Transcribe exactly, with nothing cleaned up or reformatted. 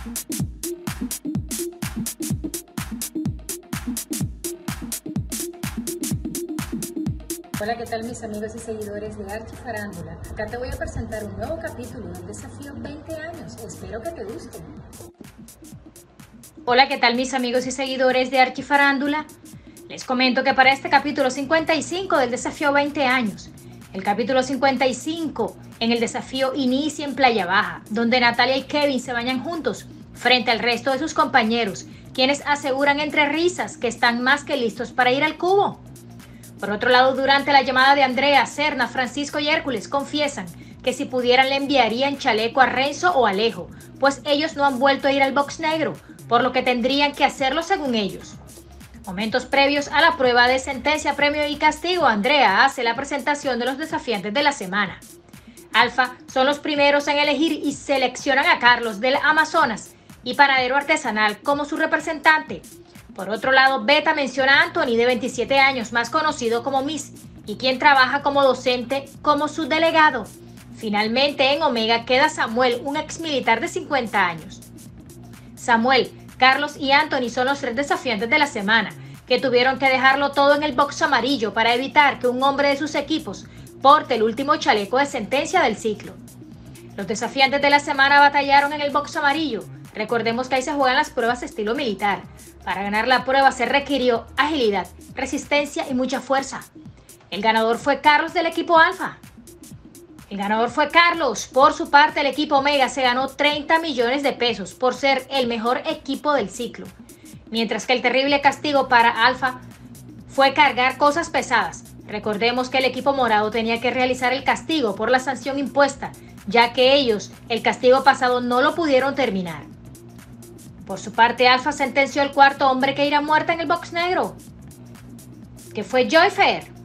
Hola, ¿qué tal mis amigos y seguidores de Archifarándula? Acá te voy a presentar un nuevo capítulo del desafío veinte años. Espero que te guste. Hola, ¿qué tal mis amigos y seguidores de Archifarándula? Les comento que para este capítulo cincuenta y cinco del desafío veinte años, el capítulo cincuenta y cinco en el desafío inicia en Playa Baja, donde Natalia y Kevin se bañan juntos frente al resto de sus compañeros, quienes aseguran entre risas que están más que listos para ir al cubo. Por otro lado, durante la llamada de Andrea, Serna, Francisco y Hércules confiesan que si pudieran le enviarían chaleco a Renzo o Alejo, pues ellos no han vuelto a ir al box negro, por lo que tendrían que hacerlo según ellos. Momentos previos a la prueba de sentencia, premio y castigo, Andrea hace la presentación de los desafiantes de la semana. Alfa son los primeros en elegir y seleccionan a Carlos del Amazonas y Panadero Artesanal como su representante. Por otro lado, Beta menciona a Anthony, de veintisiete años, más conocido como Miss, y quien trabaja como docente como su delegado. Finalmente, en Omega queda Samuel, un ex militar de cincuenta años. Samuel, Carlos y Anthony son los tres desafiantes de la semana, que tuvieron que dejarlo todo en el box amarillo para evitar que un hombre de sus equipos porte el último chaleco de sentencia del ciclo. Los desafiantes de la semana batallaron en el box amarillo. Recordemos que ahí se juegan las pruebas estilo militar. Para ganar la prueba se requirió agilidad, resistencia y mucha fuerza. El ganador fue Carlos del equipo Alfa. El ganador fue Carlos. Por su parte, el equipo Omega se ganó treinta millones de pesos por ser el mejor equipo del ciclo. Mientras que el terrible castigo para Alfa fue cargar cosas pesadas. Recordemos que el equipo morado tenía que realizar el castigo por la sanción impuesta, ya que ellos el castigo pasado no lo pudieron terminar. Por su parte, Alfa sentenció al cuarto hombre que irá muerta en el box negro, que fue Joy Fair.